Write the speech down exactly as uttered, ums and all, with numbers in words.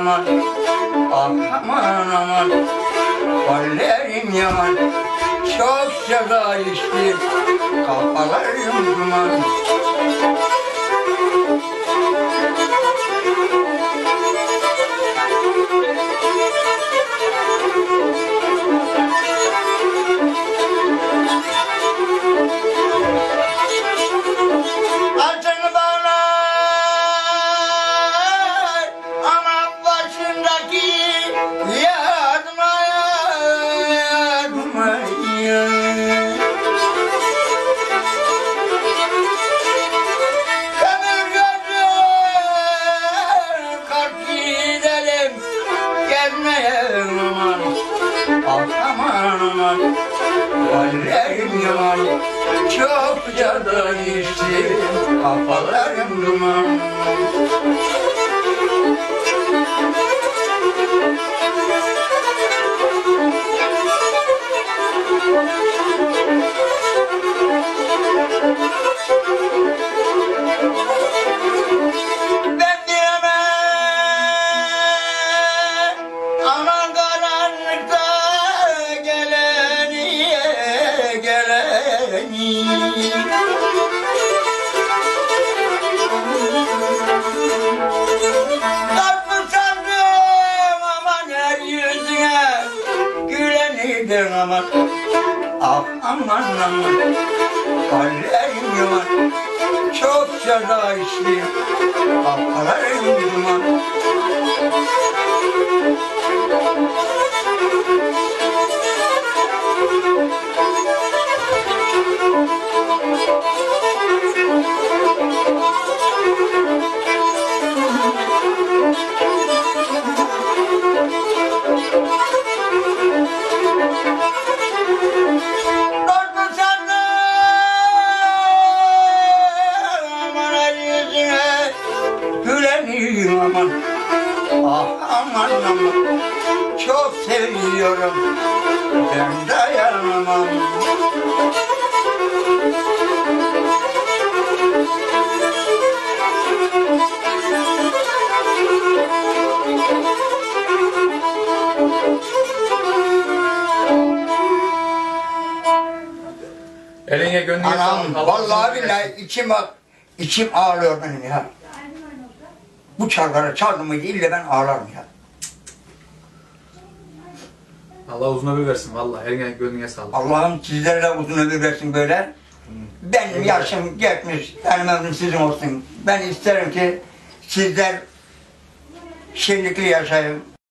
aman, ah aman aman, hallerim yaman, çok ceza içti, kafalarım duman. Hallerim yaman, çok cada içti, kafalarım duman. Ben diyemem, aman karanlıkta geleni, geleni. Tatlı sandım aman her yüzüne güleniydim aman. Ah aman aman, hallerim yaman, çok ceza içti, kafalarım duman. Aman, ah aman aman, çok seviyorum, ben dayanamam. Eline gönlüne Anam, vallahi billahi içim, içim ağlıyor benim ya. Bu çalgara çaldım mıydı illa ben ağlarım ya. Allah uzun ömür versin vallahi, eline gönlüne sağlık. Allah'ım sizlere de uzun ömür versin böyle. Benim yaşım geçmiş, benim ömrüm sizin olsun. Ben isterim ki sizler şenlikli yaşayın.